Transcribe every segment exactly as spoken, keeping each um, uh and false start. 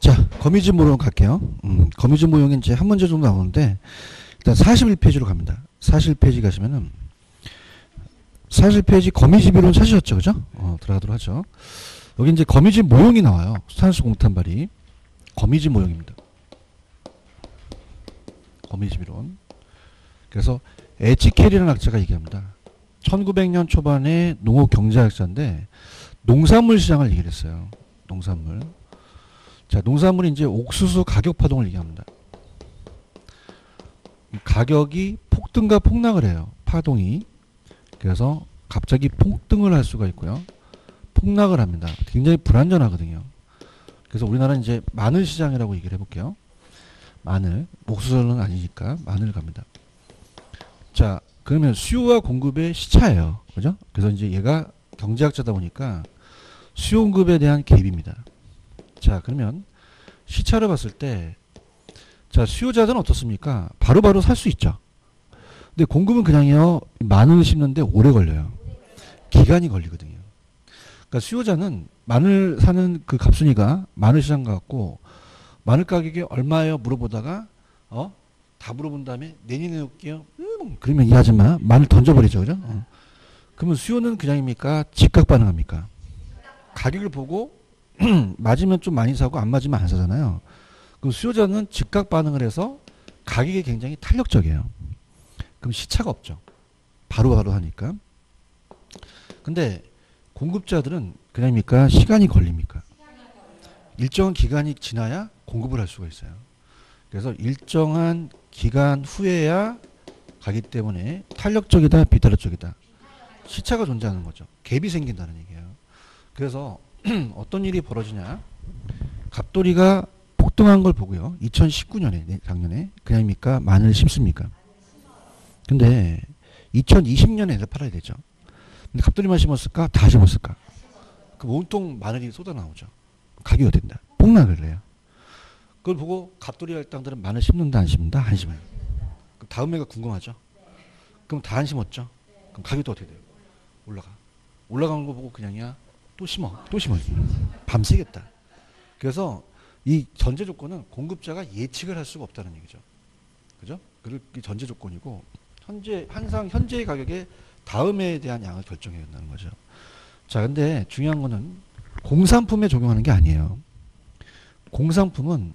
자, 거미줄 모형 갈게요. 음, 거미줄 모형이 이제 한 문제 정도 나오는데, 일단 사십일 페이지로 갑니다. 사십일 페이지 가시면은, 사십일 페이지 거미집 이론 찾으셨죠? 그죠? 어, 들어가도록 하죠. 여기 이제 거미집 모형이 나와요. 수산수 공탄발이. 거미집 모형입니다. 거미집 이론. 그래서 에치켈이라는 학자가 얘기합니다. 천구백 년 초반에 농업 경제학자인데, 농산물 시장을 얘기를 했어요. 농산물. 자, 농산물이 이제 옥수수 가격 파동을 얘기합니다. 가격이 폭등과 폭락을 해요. 파동이. 그래서 갑자기 폭등을 할 수가 있고요. 폭락을 합니다. 굉장히 불안전하거든요. 그래서 우리나라는 이제 마늘 시장이라고 얘기를 해볼게요. 마늘. 옥수수는 아니니까 마늘 갑니다. 자, 그러면 수요와 공급의 시차예요. 그죠? 그래서 이제 얘가 경제학자다 보니까 수요 공급에 대한 개입입니다. 자, 그러면 시차를 봤을 때, 자, 수요자들은 어떻습니까? 바로바로 살 수 있죠. 근데 공급은 그냥요, 마늘 심는데 오래 걸려요. 기간이 걸리거든요. 그러니까 수요자는 마늘 사는 그 갑순이가 마늘 시장 가갖고 마늘 가격이 얼마예요? 물어보다가, 어? 다 물어본 다음에 내년에 올게요. 음, 그러면 이 아줌마 마늘 던져버리죠. 그죠? 어. 그러면 수요는 그냥입니까? 즉각 반응합니까? 가격을 보고 맞으면 좀 많이 사고 안 맞으면 안 사잖아요. 그럼 수요자는 즉각 반응을 해서 가격이 굉장히 탄력적이에요. 그럼 시차가 없죠. 바로바로 하니까. 근데 공급자들은 그냥입니까? 시간이 걸립니까? 일정한 기간이 지나야 공급을 할 수가 있어요. 그래서 일정한 기간 후에야 가기 때문에 탄력적이다, 비탄력적이다. 시차가 존재하는 거죠. 갭이 생긴다는 얘기예요. 그래서 어떤 일이 벌어지냐. 갑돌이가 폭등한 걸 보고요. 이천십구 년에, 작년에, 그냥입니까? 마늘을 심습니까? 근데 이천이십 년에 애들 팔아야 되죠. 근데 갑돌이만 심었을까? 다 심었을까? 그럼 온통 마늘이 쏟아 나오죠. 가격이 어떻게 된다? 폭락을 해요. 그걸 보고 갑돌이 할당들은 마늘 심는다, 안 심는다? 안 심어요. 그럼 다음 해가 궁금하죠? 그럼 다 안 심었죠? 그럼 가격도 어떻게 돼요? 올라가. 올라가는 거 보고 그냥이야. 또 심어. 또 심어. 밤새겠다. 그래서 이 전제 조건은 공급자가 예측을 할 수가 없다는 얘기죠. 그죠? 그게 전제 조건이고, 현재, 항상 현재의 가격에 다음에 대한 양을 결정해야 된다는 거죠. 자, 근데 중요한 거는 공산품에 적용하는 게 아니에요. 공산품은,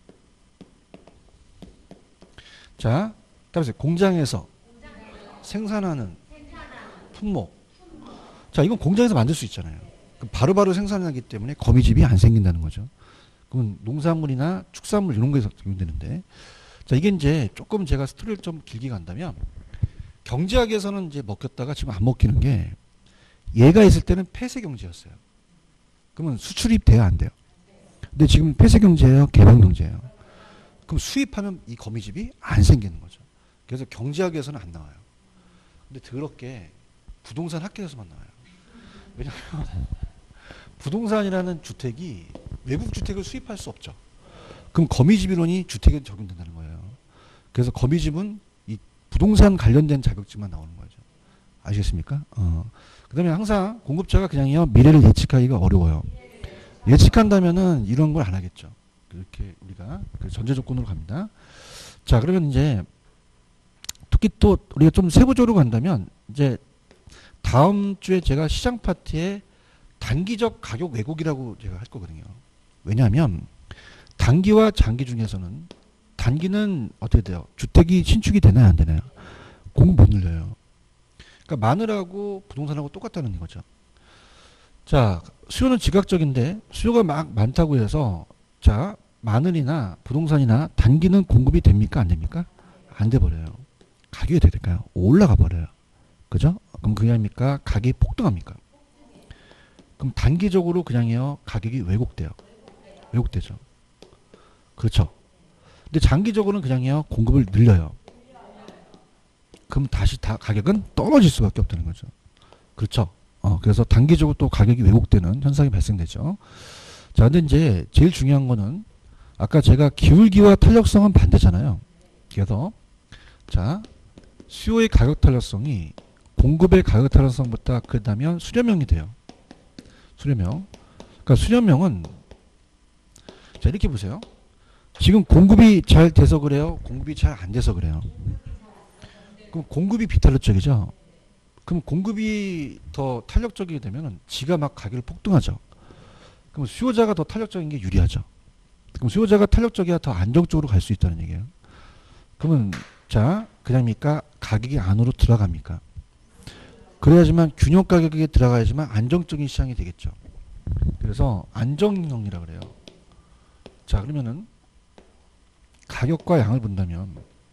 자, 따라서 공장에서 생산하는 품목. 자, 이건 공장에서 만들 수 있잖아요. 바로바로 생산하기 때문에 거미집이 안 생긴다는 거죠. 그건 농산물이나 축산물 이런 거에서 적용되는데, 자, 이게 이제 조금 제가 스토리를 좀 길게 간다면, 경제학에서는 이제 먹혔다가 지금 안 먹히는 게, 얘가 있을 때는 폐쇄 경제였어요. 그러면 수출입 돼야 안 돼요. 근데 지금 폐쇄 경제예요, 개방 경제예요. 그럼 수입하면 이 거미집이 안 생기는 거죠. 그래서 경제학에서는 안 나와요. 근데 더럽게 부동산 학계에서만 나와요. 왜냐하면 부동산이라는 주택이 외국 주택을 수입할 수 없죠. 그럼 거미집 이론이 주택에 적용된다는 거예요. 그래서 거미집은 이 부동산 관련된 자격증만 나오는 거죠. 아시겠습니까? 어. 그 다음에 항상 공급자가 그냥요, 미래를 예측하기가 어려워요. 예측한다면은 이런 걸 안 하겠죠. 이렇게 우리가 그 전제 조건으로 갑니다. 자, 그러면 이제 특히 또 우리가 좀 세부적으로 간다면, 이제 다음 주에 제가 시장 파트에 단기적 가격 왜곡이라고 제가 할 거거든요. 왜냐하면 단기와 장기 중에서는, 단기는 어떻게 돼요? 주택이 신축이 되나요, 안 되나요? 공급 못 늘려요. 그러니까 마늘하고 부동산하고 똑같다는 거죠. 자, 수요는 지각적인데 수요가 막 많다고 해서, 자, 마늘이나 부동산이나 단기는 공급이 됩니까, 안 됩니까? 안 돼 버려요. 가격이 어떻게 될까요? 올라가 버려요. 그죠? 그럼 그게 아닙니까? 가격이 폭등합니까? 그럼 단기적으로 그냥요, 가격이 왜곡돼요. 왜곡되죠. 그렇죠. 근데 장기적으로는 그냥요, 공급을 늘려요. 그럼 다시 다 가격은 떨어질 수밖에 없다는 거죠. 그렇죠. 어, 그래서 단기적으로 또 가격이 왜곡되는 현상이 발생되죠. 자, 근데 이제 제일 중요한 거는, 아까 제가 기울기와 탄력성은 반대잖아요. 그래서, 자, 수요의 가격 탄력성이 공급의 가격 탄력성보다 크다면 수렴형이 돼요. 수렴형. 그러니까 수렴형은 자, 이렇게 보세요. 지금 공급이 잘 돼서 그래요? 공급이 잘 안 돼서 그래요? 그럼 공급이 비탄력적이죠? 그럼 공급이 더 탄력적이게 되면 지가 막 가격을 폭등하죠. 그럼 수요자가 더 탄력적인 게 유리하죠. 그럼 수요자가 탄력적이야 더 안정적으로 갈 수 있다는 얘기예요. 그러면 자, 그냥입니까? 가격이 안으로 들어갑니까? 그래야지만 균형 가격에 들어가야지만 안정적인 시장이 되겠죠. 그래서 안정형이라 그래요. 자, 그러면은 가격과 양을 본다면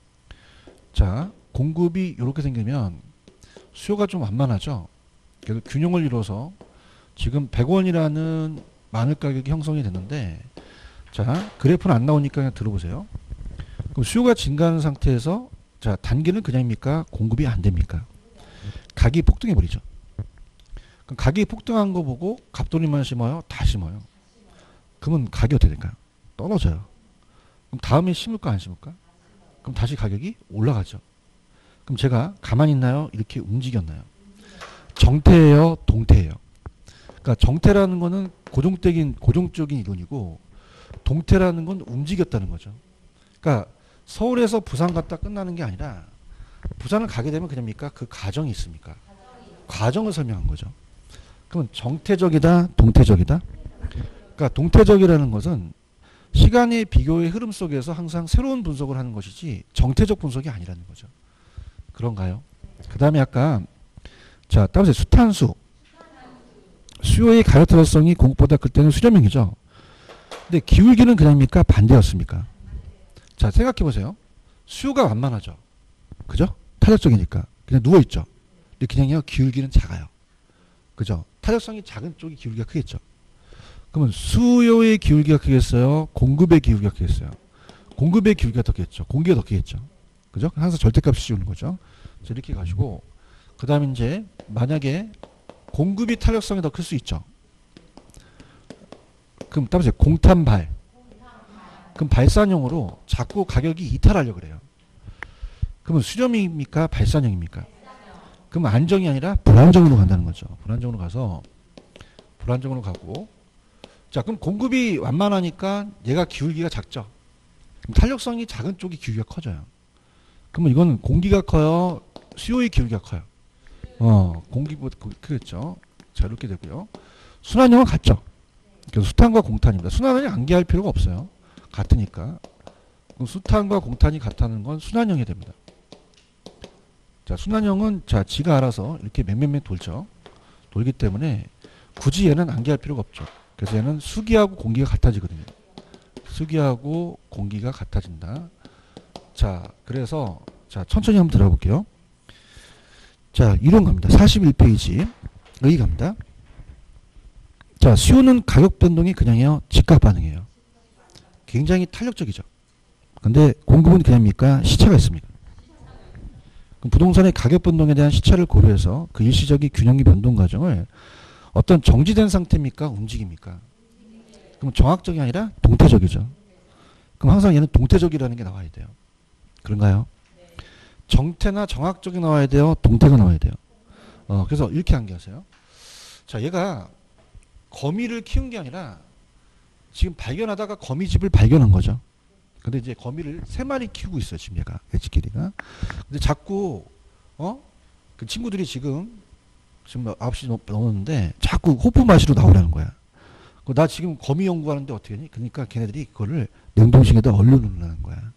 자, 공급이 이렇게 생기면 수요가 좀 완만하죠. 그래서 균형을 이뤄서 지금 백 원이라는 마늘 가격이 형성이 됐는데 자, 그래프는 안 나오니까 그냥 들어보세요. 그럼 수요가 증가하는 상태에서 자, 단기는 그냥입니까? 공급이 안 됩니까? 가격이 폭등해 버리죠. 그럼 가격이 폭등한 거 보고 갑돌이만 심어요? 다 심어요. 그러면 가격이 어떻게 될까요? 떨어져요. 그럼 다음에 심을까 안 심을까? 그럼 다시 가격이 올라가죠. 그럼 제가 가만히 있나요? 이렇게 움직였나요? 정태예요? 동태예요? 그러니까 정태라는 거는 고정적인 고정적인 이론이고 동태라는 건 움직였다는 거죠. 그러니까 서울에서 부산 갔다 끝나는 게 아니라 부산을 가게 되면 그냥입니까? 그 과정이 있습니까? 과정을 설명한 거죠. 그러면 정태적이다, 동태적이다? 그러니까 동태적이라는 것은 시간의 비교의 흐름 속에서 항상 새로운 분석을 하는 것이지 정태적 분석이 아니라는 거죠. 그런가요? 그 다음에 아까 자, 따라서 수탄수 수요의 가격 탄력성이 공급보다 클 때는 수렴형이죠. 근데 기울기는 그냥입니까? 반대였습니까? 자, 생각해 보세요. 수요가 완만하죠. 그죠? 탄력적이니까 그냥 누워있죠. 근데 그냥요 기울기는 작아요. 그죠? 탄력성이 작은 쪽이 기울기가 크겠죠. 그러면 수요의 기울기가 크겠어요? 공급의 기울기가 크겠어요? 공급의 기울기가 더 크겠죠. 공기가 더 크겠죠. 그죠? 항상 절대값을 씌우는 거죠. 자, 이렇게 가지고 그 다음에 이제 만약에 공급이 탄력성이 더 클 수 있죠. 그럼 따라서 공탄발. 그럼 발산형으로 자꾸 가격이 이탈하려고 그래요. 그러면 수렴입니까? 발산형입니까? 그럼 안정이 아니라 불안정으로 간다는 거죠. 불안정으로 가서 불안정으로 가고 자, 그럼 공급이 완만하니까 얘가 기울기가 작죠. 그럼 탄력성이 작은 쪽이 기울기가 커져요. 그러면 이건 공기가 커요? 수요의 기울기가 커요? 어, 공기보다 크겠죠. 자, 이렇게 되고요. 순환형은 같죠. 그래서 수탄과 공탄입니다. 순환은 암기할 필요가 없어요. 같으니까. 그럼 수탄과 공탄이 같다는 건 순환형이 됩니다. 자, 순환형은 자, 지가 알아서 이렇게 맹맹맹 돌죠. 돌기 때문에 굳이 얘는 암기할 필요가 없죠. 그래서 얘는 수기하고 공기가 같아지거든요. 수기하고 공기가 같아진다. 자, 그래서 자, 천천히 한번 들어볼게요. 자, 이론 갑니다. 사십일 페이지. 여기 갑니다. 자, 수요는 가격 변동이 그냥이요. 즉각 반응이에요. 굉장히 탄력적이죠. 근데 공급은 그냥입니까? 시차가 있습니다. 그럼 부동산의 가격 변동에 대한 시차를 고려해서 그 일시적인 균형기 변동 과정을 어떤 정지된 상태입니까? 움직입니까? 그럼 정학적이 아니라 동태적이죠. 그럼 항상 얘는 동태적이라는 게 나와야 돼요. 그런가요? 정태나 정학적이 나와야 돼요? 동태가 나와야 돼요? 어, 그래서 이렇게 암기하세요. 자, 얘가 거미를 키운 게 아니라 지금 발견하다가 거미집을 발견한 거죠. 근데 이제 거미를 세 마리 키우고 있어요. 지금 얘가. 애지끼리가. 근데 자꾸 어? 그 친구들이 지금 지금 아홉 시 넘었는데 자꾸 호프 마시러 나오라는 거야. 나 지금 거미 연구하는데 어떻게 하니? 그러니까 걔네들이 그거를 냉동실에다 얼려놓는 거야.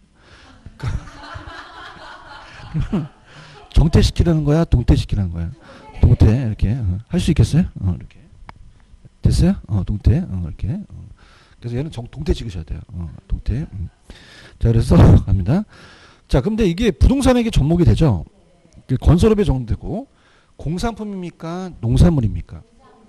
정태시키라는 거야? 동태시키라는 거야? 동태 이렇게 어. 할 수 있겠어요? 어, 이렇게 됐어요? 어, 동태 어, 이렇게 어. 그래서 얘는 정, 동태 찍으셔야 돼요. 어, 동태. 음. 자, 그래서 갑니다. 자, 근데 이게 부동산에게 접목이 되죠. 건설업에 적용되고 공산품입니까? 농산물입니까?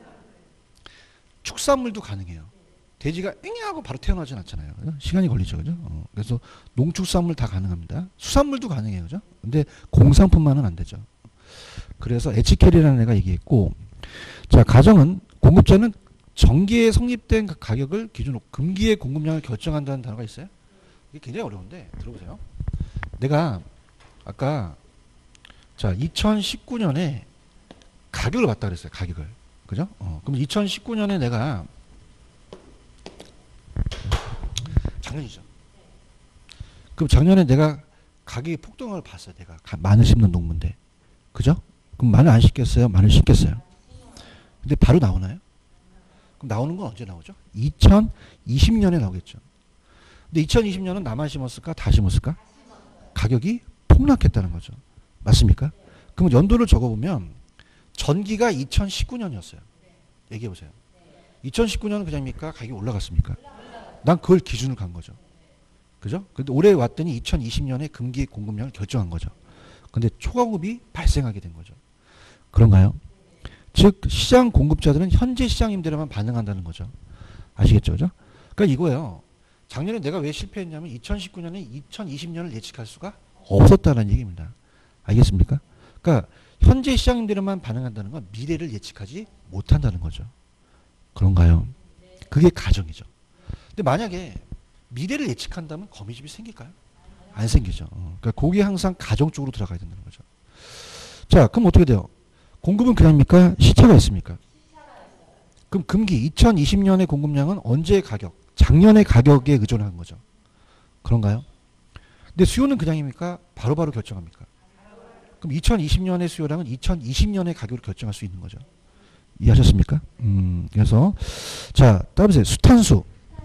축산물도 가능해요. 돼지가 앵하고 바로 태어나진 않잖아요. 시간이 걸리죠. 그죠? 어, 그래서 농축산물 다 가능합니다. 수산물도 가능해요. 그죠? 근데 공산품만은 안 되죠. 그래서 에치켈이라는 애가 얘기했고, 자, 가정은 공급자는 정기에 성립된 가격을 기준으로 금기의 공급량을 결정한다는 단어가 있어요. 이게 굉장히 어려운데 들어보세요. 내가 아까 자, 이천십구 년에 가격을 봤다 그랬어요. 가격을. 그죠? 어, 그럼 이천십구 년에 내가 작년이죠. 그럼 작년에 내가 가격이 폭등한 걸 봤어요. 내가 마늘 심는 농부인데. 그죠? 그럼 마늘 안 심겠어요? 마늘 심겠어요? 근데 바로 나오나요? 그럼 나오는 건 언제 나오죠? 이천이십 년에 나오겠죠. 근데 이천이십 년은 나만 심었을까? 다 심었을까? 가격이 폭락했다는 거죠. 맞습니까? 그럼 연도를 적어보면 전기가 이천십구 년이었어요. 얘기해보세요. 이천십구 년은 그냥입니까? 가격이 올라갔습니까? 난 그걸 기준으로 간 거죠. 그죠? 근데 올해 왔더니 이천이십 년에 금기 공급량을 결정한 거죠. 근데 초과공급이 발생하게 된 거죠. 그런가요? 즉 시장 공급자들은 현재 시장 임대료만 반응한다는 거죠. 아시겠죠? 그죠? 그러니까 이거예요. 작년에 내가 왜 실패했냐면 이천십구 년에 이천이십 년을 예측할 수가 없었다는 얘기입니다. 알겠습니까? 그러니까 현재 시장 임대료만 반응한다는 건 미래를 예측하지 못한다는 거죠. 그런가요? 그게 가정이죠. 근데 만약에 미래를 예측한다면 거미집이 생길까요? 안 생기죠. 어. 그러니까 그게 항상 가정 쪽으로 들어가야 된다는 거죠. 자, 그럼 어떻게 돼요? 공급은 그냥입니까? 시차가 있습니까? 그럼 금기 이천이십 년의 공급량은 언제의 가격? 작년의 가격에 의존한 거죠. 그런가요? 근데 수요는 그냥입니까? 바로바로 결정합니까? 그럼 이천이십 년의 수요량은 이천이십 년의 가격을 결정할 수 있는 거죠. 이해하셨습니까? 음, 그래서 자, 따라보세요. 수탄수.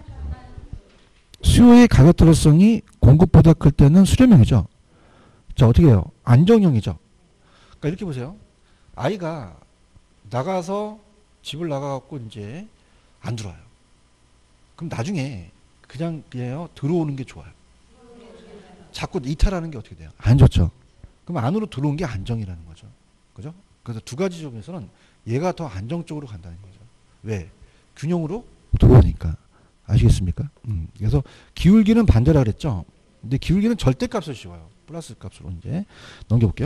수요의 가격 특성이 공급보다 클 때는 수렴형이죠. 자, 어떻게 해요? 안정형이죠. 그러니까 이렇게 보세요. 아이가 나가서 집을 나가갖고 이제 안 들어와요. 그럼 나중에 그냥 그냥 들어오는 게 좋아요. 자꾸 이탈하는 게 어떻게 돼요? 안 좋죠. 그럼 안으로 들어온 게 안정이라는 거죠. 그죠? 그래서 두 가지 점에서는 얘가 더 안정적으로 간다는 거죠. 왜? 균형으로 들어오니까. 아시겠습니까? 음, 그래서 기울기는 반대라 그랬죠. 근데 기울기는 절대값을 씌워요. 플러스 값으로 이제 넘겨볼게요.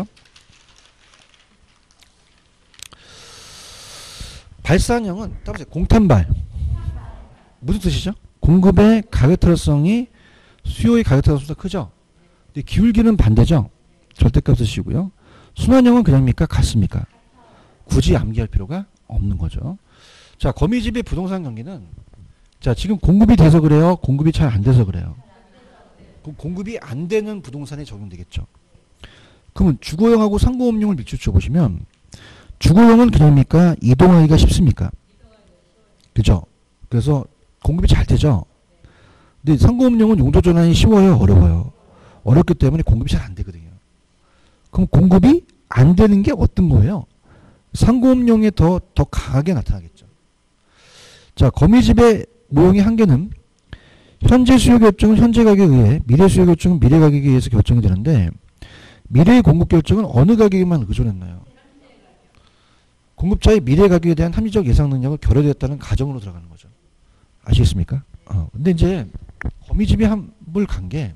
발산형은 따보세요. 공탄발. 무슨 뜻이죠? 공급의 가격 특성이 수요의 가격 특성보다 크죠. 근데 기울기는 반대죠. 절대값을 씌우고요. 순환형은 그냥입니까? 같습니까? 굳이 암기할 필요가 없는 거죠. 자, 거미집의 부동산 경기는 자, 지금 공급이 돼서 그래요? 공급이 잘 안 돼서 그래요? 그럼 공급이 안 되는 부동산에 적용되겠죠. 그러면 주거용하고 상공업용을 비추어 보시면 주거용은 그냥입니까? 이동하기가 쉽습니까? 그죠? 그래서 공급이 잘 되죠. 근데 상공업용은 용도 전환이 쉬워요? 어려워요? 어렵기 때문에 공급이 잘 안 되거든요. 그럼 공급이 안 되는 게 어떤 거예요? 상공업용에 더, 더 강하게 나타나겠죠. 자, 거미집의 모형의 한계는 현재 수요 결정은 현재 가격에 의해, 미래 수요 결정은 미래 가격에 의해서 결정이 되는데 미래의 공급 결정은 어느 가격에만 의존했나요? 공급자의 미래 가격에 대한 합리적 예상 능력을 결여되었다는 가정으로 들어가는 거죠. 아시겠습니까? 어, 근데 이제 거미집이 한물 간 게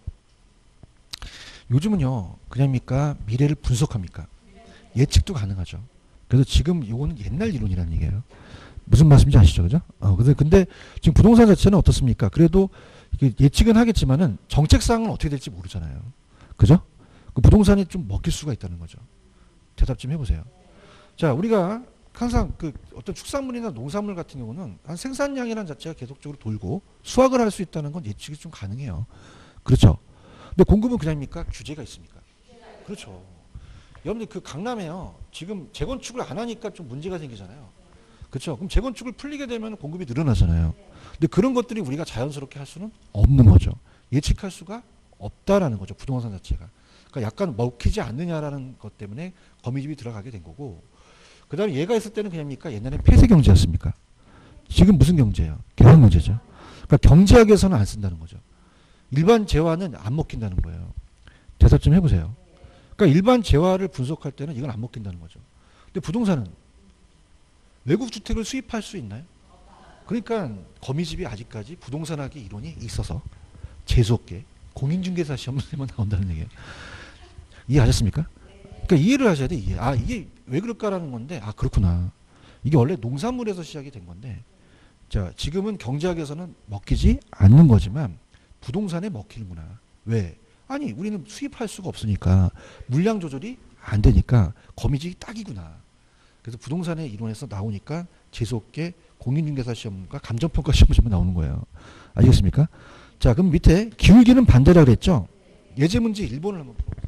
요즘은요, 그냥입니까? 미래를 분석합니까? 예측도 가능하죠. 그래서 지금 이거는 옛날 이론이라는 얘기예요. 무슨 말씀인지 아시죠? 그죠? 어, 근데, 근데 지금 부동산 자체는 어떻습니까? 그래도 예측은 하겠지만은 정책상은 어떻게 될지 모르잖아요. 그죠? 그 부동산이 좀 먹힐 수가 있다는 거죠. 대답 좀 해보세요. 자, 우리가 항상 그 어떤 축산물이나 농산물 같은 경우는 한 생산량이라는 자체가 계속적으로 돌고 수확을 할 수 있다는 건 예측이 좀 가능해요. 그렇죠? 근데 공급은 그냥입니까? 규제가 있습니까? 그렇죠. 여러분들 그 강남에요. 지금 재건축을 안 하니까 좀 문제가 생기잖아요. 그렇죠. 그럼 재건축을 풀리게 되면 공급이 늘어나잖아요. 근데 그런 것들이 우리가 자연스럽게 할 수는 없는 거죠. 예측할 수가 없다라는 거죠. 부동산 자체가. 그러니까 약간 먹히지 않느냐라는 것 때문에 거미집이 들어가게 된 거고. 그 다음에 얘가 있을 때는 그냥입니까? 옛날엔 폐쇄 경제였습니까? 지금 무슨 경제예요? 개발 문제죠. 그러니까 경제학에서는 안 쓴다는 거죠. 일반 재화는 안 먹힌다는 거예요. 대답 좀 해보세요. 그러니까 일반 재화를 분석할 때는 이건 안 먹힌다는 거죠. 근데 부동산은 외국 주택을 수입할 수 있나요? 그러니까 거미집이 아직까지 부동산학의 이론이 있어서 재수없게 공인중개사 시험에만 나온다는 얘기예요. 이해하셨습니까? 그러니까 이해를 하셔야 돼. 이해. 아, 이게 왜 그럴까라는 건데, 아, 그렇구나. 이게 원래 농산물에서 시작이 된 건데, 자, 지금은 경제학에서는 먹히지 않는 거지만 부동산에 먹히는구나. 왜? 아니, 우리는 수입할 수가 없으니까 물량 조절이 안 되니까 거미집이 딱이구나. 그래서 부동산의 이론에서 나오니까 재수없게 공인중개사 시험과 감정평가 시험이 나오는 거예요. 아시겠습니까? 자, 그럼 밑에 기울기는 반대라 그랬죠? 예제 문제 일 번을 한번 풀어보세요.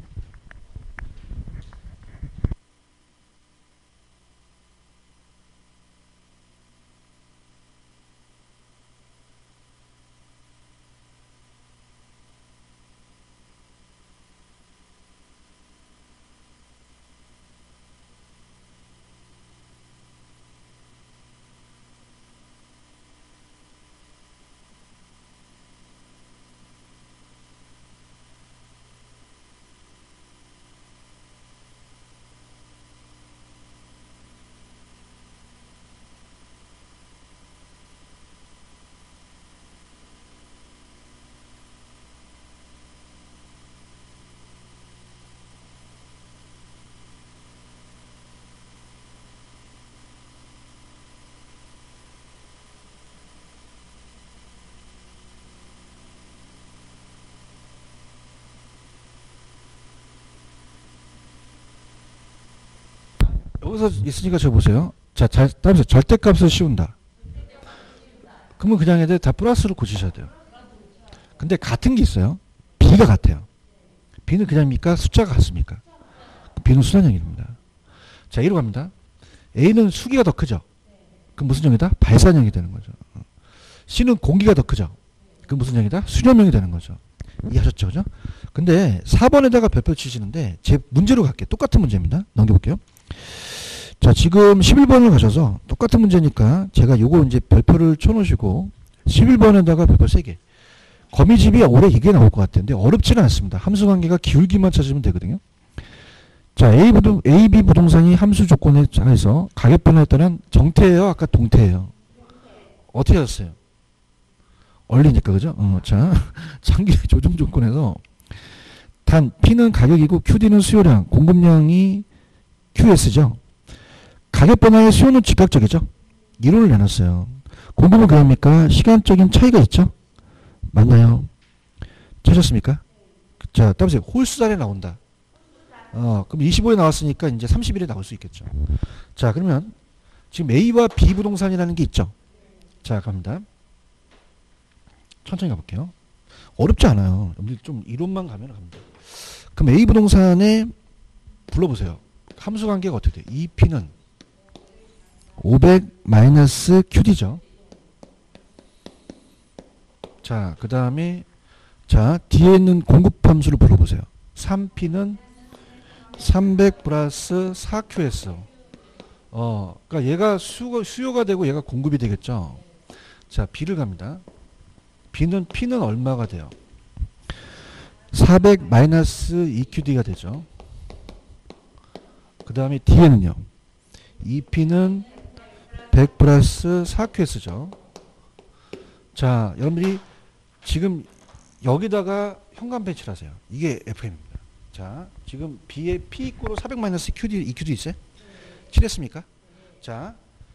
여기서 있으니까 저 보세요. 자, 자, 따라서 절대값을 씌운다. 그러면 그냥 애들 다 플러스로 고치셔야 돼요. 근데 같은 게 있어요. B가 같아요. B는 그냥입니까? 숫자가 같습니까? B는 순환형입니다. 자, A로 갑니다. A는 수기가 더 크죠? 그럼 무슨 형이다? 발산형이 되는 거죠. C는 공기가 더 크죠? 그럼 무슨 형이다? 수렴형이 되는 거죠. 이해하셨죠? 그죠? 근데 사 번에다가 별표 치시는데 제 문제로 갈게요. 똑같은 문제입니다. 넘겨볼게요. 자, 지금 십일 번을 가셔서 똑같은 문제니까 제가 요거 이제 별표를 쳐놓으시고 십일 번에다가 별표 세 개. 거미집이 올해 이게 나올 것 같은데 어렵지는 않습니다. 함수 관계가 기울기만 찾으면 되거든요. 자, A 부동, A, B 부동산이 함수 조건에 해서 가격 변화에 따른 정태예요? 아까 동태예요? 어떻게 하셨어요? 얼리니까, 그죠? 어, 자, 장기 조정 조건에서 단 P는 가격이고 큐디는 수요량, 공급량이 큐에스죠. 가격 변화의 수요는 즉각적이죠. 이론을 내놨어요. 공급은 그럽니까? 시간적인 차이가 있죠. 맞나요? 찾았습니까? 자, 따보세요. 홀수달에 나온다. 어, 그럼 이십오에 나왔으니까 이제 삼십일에 나올 수 있겠죠. 자, 그러면 지금 A와 B 부동산이라는 게 있죠. 자, 갑니다. 천천히 가볼게요. 어렵지 않아요. 좀 이론만 가면 갑니다. 그럼 A 부동산에 불러보세요. 함수 관계가 어떻게 돼? 이피는 오백 마이너스 큐디죠. 자, 그 다음에 자, 뒤에 있는 공급 함수를 불러보세요. 삼 피는 삼백 플러스 사 큐에스. 어, 그러니까 얘가 수요가, 수요가 되고 얘가 공급이 되겠죠. 자, B를 갑니다. B는 P는 얼마가 돼요? 사백 마이너스 이 큐디가 되죠. 그 다음에 D에는요. 이피는 백 플러스 사 큐에스죠. 자, 여러분들이 지금 여기다가 현관 배치를 하세요. 이게 에프엠입니다. 자, 지금 B에 P 이꼬로 사백 마이너스 큐디, 이 큐디 있어요? 칠했습니까? 자,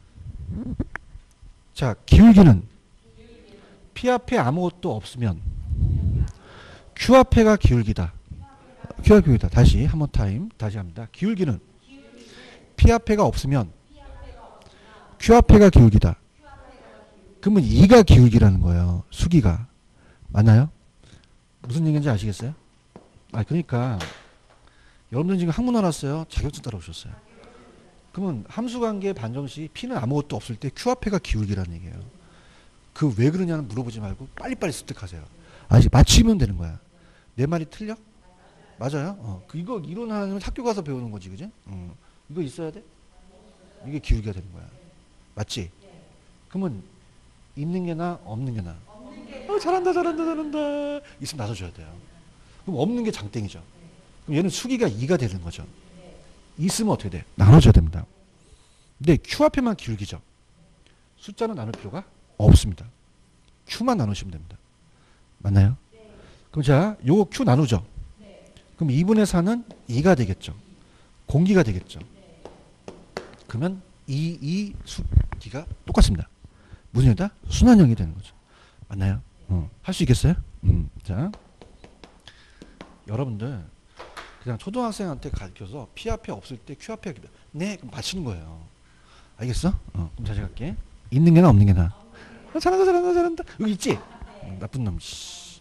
자, 기울기는 P 앞에 아무것도 없으면 Q 앞에가 기울기다. Q가 기울기다. 다시 한 번 타임 다시 합니다. 기울기는 P 앞에가 없으면 Q 앞에가 기울기다. 그러면 이가 기울기라는 거예요. 수기가. 맞나요? 무슨 얘기인지 아시겠어요? 아, 그러니까 여러분들 지금 학문 알았어요? 자격증 따라오셨어요. 그러면 함수관계 반정시 P는 아무것도 없을 때 Q 앞에가 기울기라는 얘기예요. 그 왜 그러냐는 물어보지 말고 빨리빨리 습득하세요. 아직 맞추면 되는 거야. 내 말이 틀려? 맞아요. 어, 그 이거 이론하면 학교 가서 배우는 거지, 그지? 어, 이거 있어야 돼? 이게 기울기가 되는 거야. 맞지? 그러면 있는 게 나, 없는 게 나. 어, 잘한다, 잘한다, 잘한다. 있으면 나눠줘야 돼요. 그럼 없는 게 장땡이죠. 그럼 얘는 수기가 이가 되는 거죠. 있으면 어떻게 돼? 나눠줘야 됩니다. 근데 Q 앞에만 기울기죠. 숫자는 나눌 필요가 없습니다. Q만 나누시면 됩니다. 맞나요? 그럼 자, 요거 Q 나누죠. 그럼 이분의 사는 이가 되겠죠. 공기가 되겠죠. 그러면 이, 이 수기가 똑같습니다. 무슨 형이다? 순환형이 되는 거죠. 맞나요? 어. 할 수 있겠어요? 음. 자, 여러분들 그냥 초등학생한테 가르쳐서 P 앞에 없을 때 Q 앞에 네, 그럼 맞추는 거예요. 알겠어? 어. 그럼 다시 갈게. 있는 게 나 없는 게 나. 아, 잘한다, 잘한다, 잘한다. 여기 있지? 어, 나쁜 놈. 씨.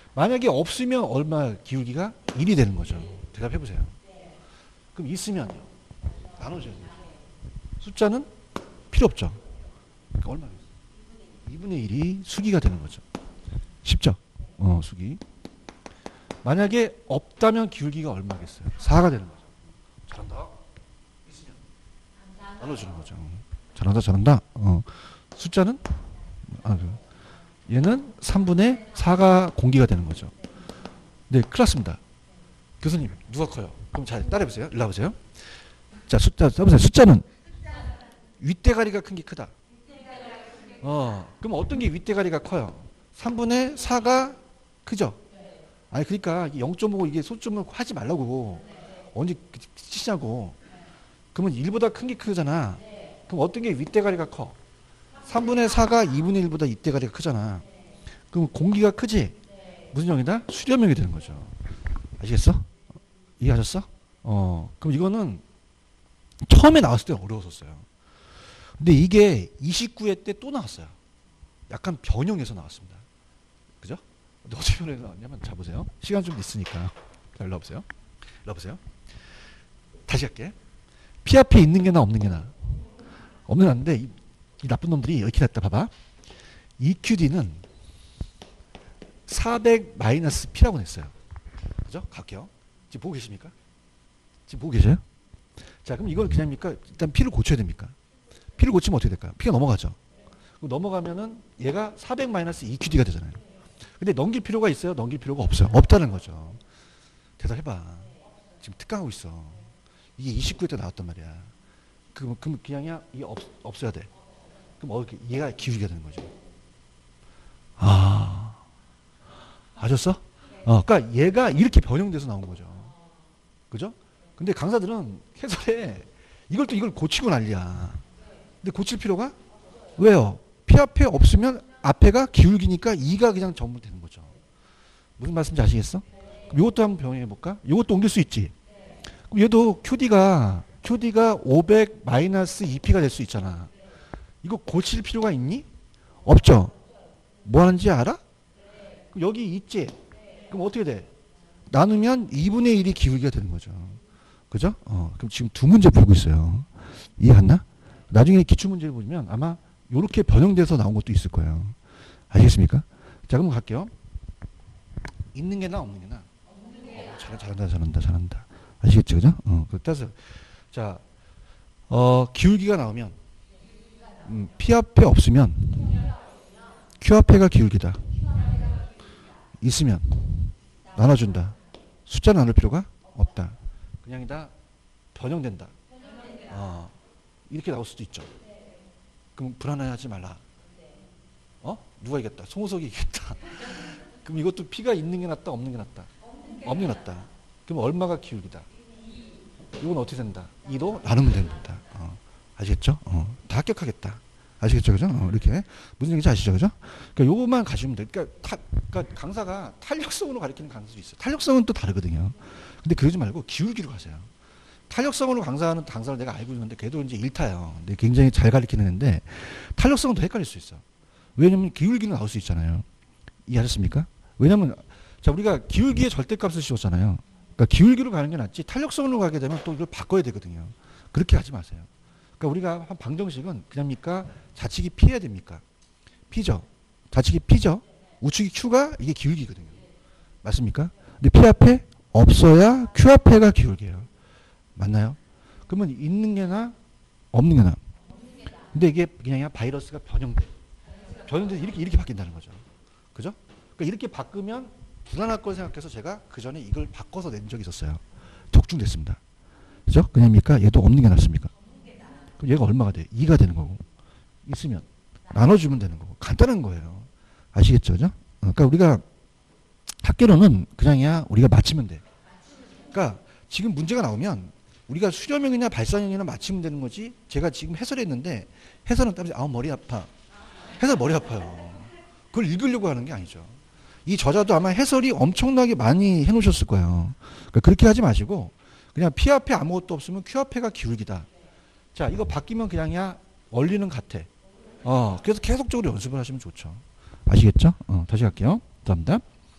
만약에 없으면 얼마 기울기가 일이 되는 거죠. 대답해 보세요. 그럼 있으면요. 나눠줘야 돼요. 숫자는 필요 없죠. 그러니까 얼마겠어요? 이분의 일이 수기가 되는 거죠. 쉽죠? 어, 수기. 만약에 없다면 기울기가 얼마겠어요? 사가 되는 거죠. 잘한다. 있으면 나눠주는 거죠. 잘한다, 잘한다. 어. 숫자는 아, 그. 얘는 삼분의 사가 공기가 되는 거죠. 네, 큰일 났습니다. 교수님, 누가 커요? 그럼 잘 따라해보세요. 일로 와보세요. 자, 숫자 써보세요. 숫자는 윗대가리가 큰 게 크다. 어, 그럼 어떤 게 윗대가리가 커요? 삼분의 사가 크죠? 아니, 그러니까 영 점 오고 이게 소점을 하지 말라고. 언제 치냐고. 그러면 일보다 큰 게 크잖아. 그럼 어떤 게 윗대가리가 커? 삼분의 사가 이분의 일보다 윗대가리가 크잖아. 그럼 공기가 크지? 무슨 형이다? 수렴형이 되는 거죠. 아시겠어? 이해하셨어? 어, 그럼 이거는 처음에 나왔을 때 어려웠었어요. 근데 이게 이십구 회 때 또 나왔어요. 약간 변형해서 나왔습니다. 그죠? 근데 어떻게 변해서 나왔냐면, 자, 보세요. 시간 좀 있으니까. 자, 일로 와보세요. 일로 와보세요. 다시 할게. P 앞에 있는 게 나, 없는 게 나. 없는 게 나는데, 이, 이 나쁜 놈들이 이렇게 됐다. 봐봐. 이큐디는 사백 마이너스 P라고 냈어요. 그죠? 갈게요. 지금 보고 계십니까? 지금 보고 계세요? 자, 그럼 이걸 그냥입니까? 일단 P를 고쳐야 됩니까? P를 고치면 어떻게 될까요? P가 넘어가죠. 넘어가면은 얘가 사백 마이너스 이큐디가 되잖아요. 근데 넘길 필요가 있어요? 넘길 필요가 없어요. 없다는 거죠. 대답해봐. 지금 특강하고 있어. 이게 이십구 회 때 나왔단 말이야. 그럼, 그럼 그냥이야? 이게 없, 없어야 돼. 그럼 어, 얘가 기울기가 되는 거죠. 아, 아셨어? 어, 그러니까 얘가 이렇게 변형돼서 나온 거죠. 그죠? 근데 강사들은 해설에 이걸 또 이걸 고치고 난리야. 근데 고칠 필요가? 왜요? P 앞에 없으면 앞에가 기울기니까 이가 그냥 전부 되는 거죠. 무슨 말씀인지 아시겠어? 그럼 이것도 한번 병행해 볼까? 이것도 옮길 수 있지. 그럼 얘도 큐디가 큐디가 오백 마이너스 이 피가 될 수 있잖아. 이거 고칠 필요가 있니? 없죠. 뭐 하는지 알아? 그럼 여기 있지. 그럼 어떻게 돼? 나누면 이분의 일이 기울기가 되는 거죠. 그죠? 어, 그럼 지금 두 문제 풀고 있어요. 이해갔나? 나중에 기출문제를 보면 아마 이렇게 변형돼서 나온 것도 있을 거예요. 아시겠습니까? 자, 그럼 갈게요. 있는 게 나, 없는 게 나? 어, 잘, 잘한다, 잘한다, 잘한다. 아시겠죠? 그죠? 어, 따라서. 자, 어, 기울기가 나오면, 음, P 앞에 없으면, Q 앞에가 기울기다. 있으면, 나눠준다. 숫자 나눌 필요가 없다. 그냥이다. 변형된다. 어, 이렇게 나올 수도 있죠. 그럼 불안해하지 말라. 어? 누가 이겼다? 송우석이 이겼다. 그럼 이것도 P가 있는 게 낫다, 없는 게 낫다? 없는 게 낫다. 그럼 얼마가 기울기다? 이건 어떻게 된다? 이도 나누면 된다. 어, 아시겠죠? 어, 다 합격하겠다. 아시겠죠? 그죠? 어, 이렇게. 무슨 얘기인지 아시죠? 그죠? 그러니까 요것만 가시면 돼. 그러니까, 타, 그러니까 강사가 탄력성으로 가르치는 강사도 있어요. 탄력성은 또 다르거든요. 근데 그러지 말고 기울기로 가세요. 탄력성으로 강사하는 강사를 내가 알고 있는데 걔도 이제 일타예요. 근데 굉장히 잘 가르치는 애인데 탄력성은 더 헷갈릴 수 있어. 왜냐면 기울기는 나올 수 있잖아요. 이해하셨습니까? 왜냐면 자 우리가 기울기의 절대값을 씌웠잖아요. 그러니까 기울기로 가는 게 낫지 탄력성으로 가게 되면 또 이걸 바꿔야 되거든요. 그렇게 하지 마세요. 그러니까 우리가 한 방정식은 그냥입니까? 좌측이 P해야 됩니까? P죠. 좌측이 P죠. 우측이 Q가 이게 기울기거든요. 맞습니까? 근데 P 앞에 없어야 Q 앞에가 기울기예요. 맞나요? 그러면 있는 게 나, 없는 게 나. 근데 이게 그냥 바이러스가 변형돼. 변형돼서 이렇게, 이렇게 바뀐다는 거죠. 그죠? 그러니까 이렇게 바꾸면 불안할 걸 생각해서 제가 그 전에 이걸 바꿔서 낸 적이 있었어요. 적중됐습니다. 그죠? 그냥입니까? 얘도 없는 게 낫습니까? 그럼 얘가 얼마가 돼? 이가 되는 거고. 있으면 나눠주면 되는 거고. 간단한 거예요. 아시겠죠? 그죠? 그러니까 우리가 학교로는 그냥이야 우리가 맞히면 돼. 그러니까 지금 문제가 나오면 우리가 수렴형이나 발산형이나 맞추면 되는 거지. 제가 지금 해설했는데 해설은 따로 아 머리 아파. 해설 머리 아파요. 그걸 읽으려고 하는 게 아니죠. 이 저자도 아마 해설이 엄청나게 많이 해놓으셨을 거예요. 그러니까 그렇게 하지 마시고 그냥 P 앞에 아무것도 없으면 Q 앞에가 기울기다. 자 이거 바뀌면 그냥이야 원리는 같아. 어 그래서 계속적으로 연습을 하시면 좋죠. 아시겠죠? 어, 다시 갈게요. 감사합니다.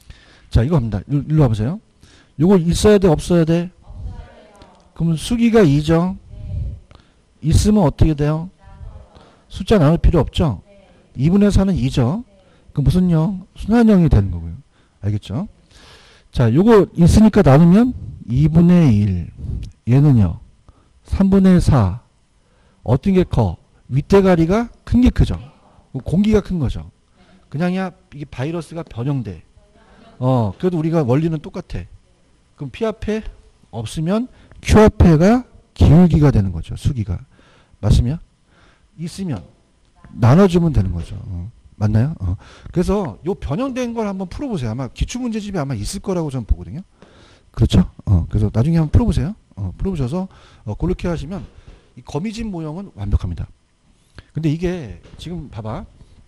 자, 이거 합니다. 일로, 일로 와보세요. 요거 있어야 돼, 없어야 돼? 그러면 수기가 이죠? 있으면 어떻게 돼요? 숫자 나눌 필요 없죠? 이분의 사는 이죠? 그 무슨 영? 순환영이 되는 거고요. 알겠죠? 자, 요거 있으니까 나누면 이분의 일. 얘는요, 삼분의 사. 어떤 게 커? 윗대가리가 큰 게 크죠? 공기가 큰 거죠? 그냥이야, 이게 바이러스가 변형돼. 어, 그래도 우리가 원리는 똑같아. 그럼 P 앞에 없으면 Q 앞에가 기울기가 되는 거죠. 수기가. 맞으면? 있으면 나눠주면 되는 거죠. 어. 맞나요? 어. 그래서 요 변형된 걸 한번 풀어보세요. 아마 기출문제집에 아마 있을 거라고 저는 보거든요. 그렇죠? 어. 그래서 나중에 한번 풀어보세요. 어. 풀어보셔서 어, 그렇게 하시면 이 거미집 모형은 완벽합니다. 근데 이게 지금 봐봐.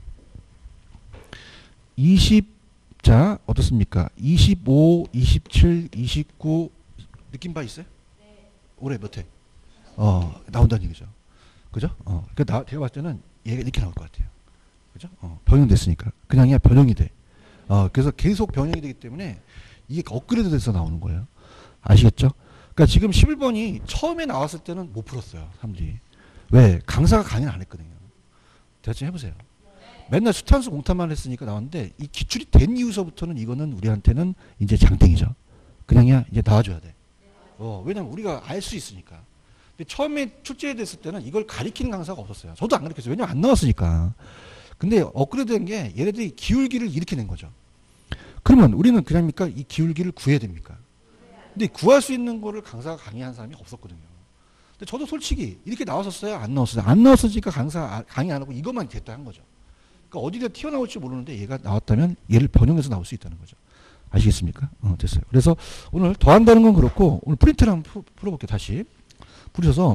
이십 자 어떻습니까? 이십오, 이십칠, 이십구 느낌 바 있어요? 네. 올해 몇 회? 어, 나온다는 얘기죠. 그죠? 어, 그 나, 제가 봤을 때는 얘가 이렇게 나올 것 같아요. 그죠? 어, 변형됐으니까. 그냥이야 변형이 돼. 어, 그래서 계속 변형이 되기 때문에 이게 업그레이드 돼서 나오는 거예요. 아시겠죠? 그러니까 지금 십일 번이 처음에 나왔을 때는 못 풀었어요. 사람들이. 왜? 강사가 강의를 안 했거든요. 대화 좀 해보세요. 맨날 수탄수 공탄만 했으니까 나왔는데 이 기출이 된 이후서부터는 이거는 우리한테는 이제 장땡이죠. 그냥이야 이제 나와줘야 돼. 어, 왜냐면 우리가 알 수 있으니까. 근데 처음에 출제됐을 때는 이걸 가리키는 강사가 없었어요. 저도 안 가르쳤어요. 왜냐면 안 나왔으니까. 근데 업그레이드 된 게 얘네들이 기울기를 이렇게 낸 거죠. 그러면 우리는 그냥입니까? 이 기울기를 구해야 됩니까? 근데 구할 수 있는 거를 강사가 강의한 사람이 없었거든요. 근데 저도 솔직히 이렇게 나왔었어요? 안 나왔어요? 안 나왔으니까 강사 강의 안 하고 이것만 됐다 한 거죠. 그러니까 어디다 튀어나올지 모르는데 얘가 나왔다면 얘를 변형해서 나올 수 있다는 거죠. 아시겠습니까? 어, 됐어요. 그래서 오늘 더한다는 건 그렇고 오늘 프린트를 한번 풀, 풀어볼게요. 다시 풀으셔서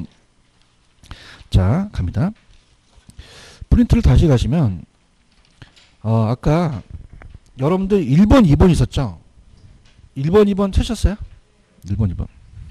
자 갑니다. 프린트를 다시 가시면 어, 아까 여러분들 일 번, 이 번 있었죠? 일 번, 이 번 찾으셨어요? 일 번, 이 번.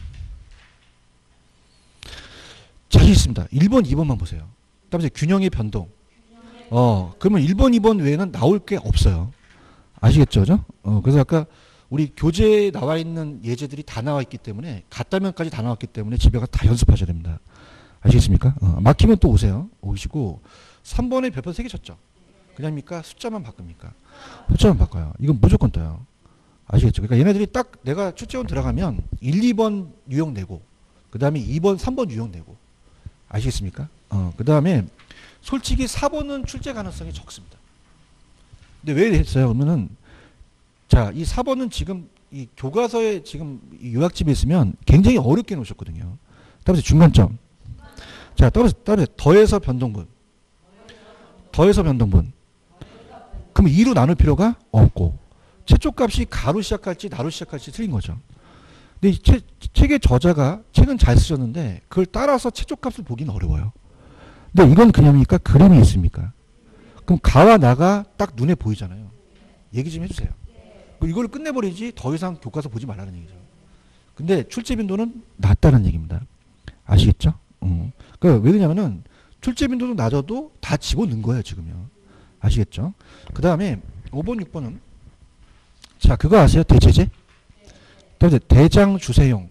자신 있습니다. 일 번, 이 번만 보세요. 그다음에 균형의 변동. 어, 그러면 일 번, 이 번 외에는 나올 게 없어요. 아시겠죠? 그죠? 어, 그래서 아까 우리 교재에 나와 있는 예제들이 다 나와 있기 때문에 갔다면까지 다 나왔기 때문에 집에 가서 다 연습하셔야 됩니다. 아시겠습니까? 어, 막히면 또 오세요. 오시고 삼 번에 별표 세 개 쳤죠? 그냥입니까? 숫자만 바꿉니까? 숫자만 바꿔요. 이건 무조건 떠요. 아시겠죠? 그러니까 얘네들이 딱 내가 출제원 들어가면 일, 이 번 유형 내고 그 다음에 이 번, 삼 번 유형 내고 아시겠습니까? 어, 그 다음에 솔직히 사 번은 출제 가능성이 적습니다. 근데 왜 했어요? 그러면은 자, 이 사 번은 지금 이 교과서에 지금 이 요약집에 있으면 굉장히 어렵게 놓으셨거든요. 따라서 중간점. 자, 따라서, 따라서 더해서 변동분. 더해서 변동분. 그럼 이로 나눌 필요가 없고 최초값이 가로 시작할지 나로 시작할지 틀린 거죠. 근데 이 책, 책의 저자가 책은 잘 쓰셨는데 그걸 따라서 최초값을 보기는 어려워요. 근데 이건 그냥입니까? 그림이 있습니까? 그럼 가와 나가 딱 눈에 보이잖아요. 얘기 좀 해주세요. 이걸 끝내버리지 더 이상 교과서 보지 말라는 얘기죠. 근데 출제 빈도는 낮다는 얘기입니다. 아시겠죠? 음. 그러니까 왜 그러냐면은 출제 빈도도 낮아도 다 집어넣은 거예요, 지금요. 아시겠죠? 그 다음에 오 번, 육 번은 자, 그거 아세요? 대체제? 네. 대장 주세용.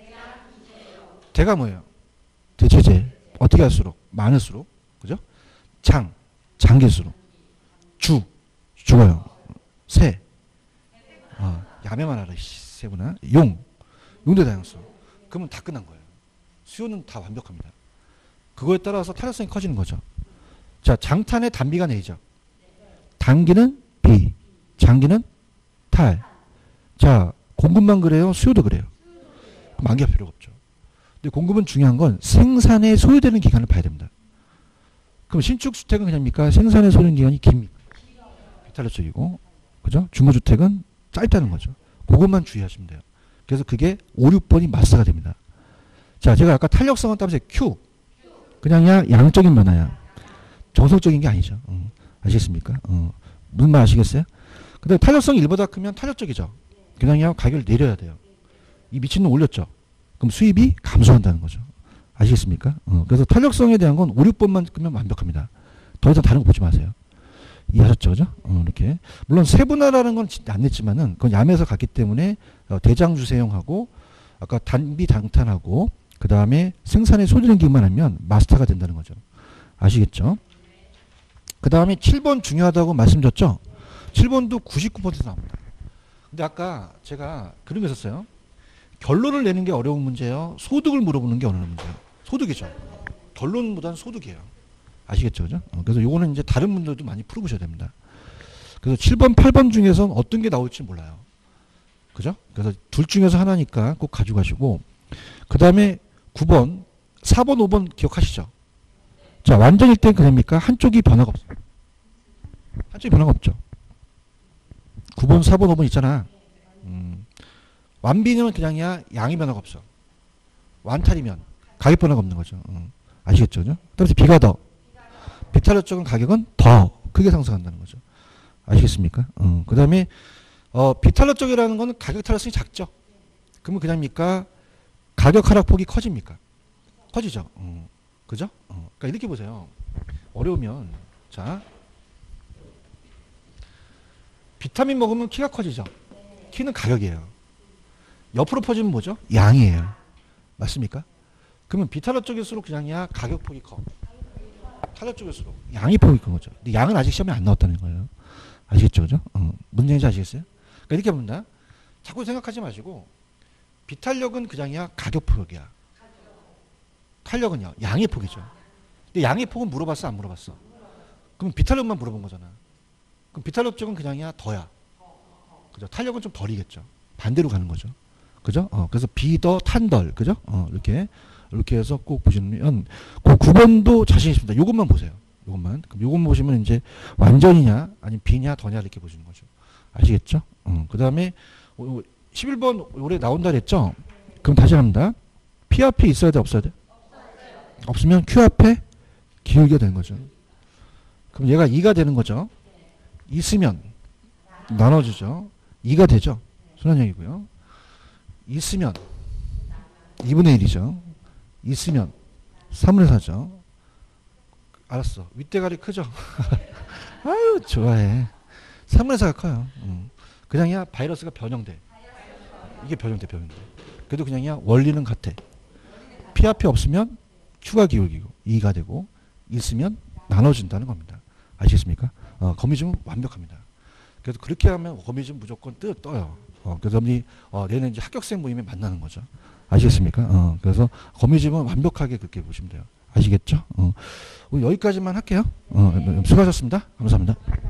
대가 뭐예요? 대체제. 어떻게 할수록? 많을수록. 그죠? 장. 장길수록. 주. 죽어요. 새. 아, 야매만 알아. 세구나. 용. 용대 다양수. 그러면 다 끝난 거예요. 수요는 다 완벽합니다. 그거에 따라서 탄력성이 커지는 거죠. 자, 장탄의 단비가 A죠. 단기는 B. 장기는 탈. 자, 공급만 그래요? 수요도 그래요? 그럼 암기할 필요가 없죠. 근데 공급은 중요한 건 생산에 소요되는 기간을 봐야 됩니다. 그럼 신축주택은 그냥입니까? 생산에 소요되는 기간이 깁니까? 비탄력적이고, 그죠? 중고주택은 짧다는 거죠. 그것만 주의하시면 돼요. 그래서 그게 오, 육 번이 마스가 됩니다. 자, 제가 아까 탄력성은 따면서 Q. 그냥야 양적인 변화야. 정석적인 게 아니죠. 어, 아시겠습니까? 어, 무슨 말 아시겠어요? 근데 탄력성이 일보다 크면 탄력적이죠. 그냥야 가격을 내려야 돼요. 이 미친놈 올렸죠. 그럼 수입이 감소한다는 거죠. 아시겠습니까? 어, 그래서 탄력성에 대한 건 오, 육 번만 끄면 완벽합니다. 더 이상 다른 거 보지 마세요. 이해하셨죠? 그죠? 어, 이렇게. 물론 세분화라는 건 안 냈지만은 그건 얌에서 갔기 때문에 어, 대장주세용하고 아까 단비당탄하고 그 다음에 생산에 소진기만 하면 마스터가 된다는 거죠. 아시겠죠? 그 다음에 칠 번 중요하다고 말씀드렸죠? 칠 번도 구십구 퍼센트 나옵니다. 근데 아까 제가 그런 게 있었어요. 결론을 내는 게 어려운 문제예요. 소득을 물어보는 게 어려운 문제예요. 소득이죠. 결론보다는 소득이에요. 아시겠죠? 그죠? 어, 그래서 요거는 이제 다른 분들도 많이 풀어보셔야 됩니다. 그래서 칠 번, 팔 번 중에서 어떤 게 나올지 몰라요. 그죠? 그래서 둘 중에서 하나니까 꼭 가져가시고, 그 다음에 구 번, 사 번, 오 번 기억하시죠? 자, 완전일 땐 그럽니까? 한쪽이 변화가 없어요. 한쪽이 변화가 없죠. 구 번, 사 번, 오 번 있잖아. 음. 완비는 그냥이야, 양이 변화가 없어. 완탈이면 가격 변화가 없는 거죠. 음. 아시겠죠? 그죠? 따라서 비가 더. 비탈러 쪽은 가격은 더 크게 상승한다는 거죠. 아시겠습니까? 어, 그 다음에, 어, 비탈러 쪽이라는 거는 가격 탈락성이 작죠. 그러면 그냥입니까? 가격 하락폭이 커집니까? 커지죠. 어, 그죠? 어, 그러니까 이렇게 보세요. 어려우면, 자, 비타민 먹으면 키가 커지죠. 키는 가격이에요. 옆으로 퍼지면 뭐죠? 양이에요. 맞습니까? 그러면 비탈러 쪽일수록 그냥이야 가격폭이 커. 탈러 쪽일수록 양이 폭이 큰 거죠. 근데 양은 아직 시험에 안 나왔다는 거예요. 아시겠죠? 그죠? 어, 문제인지 아시겠어요? 그러니까 이렇게 봅니다. 자꾸 생각하지 마시고 비탄력은 그냥이야 가격폭이야. 탄력은요 양의 폭이죠. 근데 양의 폭은 물어봤어 안 물어봤어? 그럼 비탄력만 물어본 거잖아. 그럼 비탄력 쪽은 그냥이야 더야. 그죠? 탄력은 좀 덜이겠죠. 반대로 가는 거죠. 그죠? 어, 그래서 비더 탄덜 그죠? 어, 이렇게 이렇게 해서 꼭 보시면 그 구 번도 자신 있습니다. 요것만 보세요. 요것만. 그럼 요것만 보시면 이제 완전이냐 아니면 비냐 더냐 이렇게 보시는 거죠. 아시겠죠? 어, 그 다음에 십일 번 올해 나온다 그랬죠? 그럼 다시 합니다. P 앞에 있어야 돼 없어야 돼? 없으면 Q 앞에 기울게 되는 거죠. 그럼 얘가 이가 되는 거죠. 있으면 나눠주죠. 이가 되죠. 순환형이고요. 있으면 이분의 일이죠. 있으면 삼분의 사죠. 알았어. 윗대가리 크죠? 아유 좋아해. 삼분의 사가 커요. 음. 그냥이야 바이러스가 변형돼. 이게 변형돼 변형돼. 그래도 그냥이야 원리는 같아. P 앞에 없으면 Q가 기울기고 이가 되고 있으면 나눠진다는 겁니다. 아시겠습니까? 어, 거미줄은 완벽합니다. 그래서 그렇게 하면 거미줄 무조건 뜨, 떠요. 어, 그래서 어, 얘는 이제 합격생 모임에 만나는 거죠. 아시겠습니까? 어, 그래서 거미줄은 완벽하게 그렇게 보시면 돼요. 아시겠죠? 어, 여기까지만 할게요. 어, 수고하셨습니다. 감사합니다.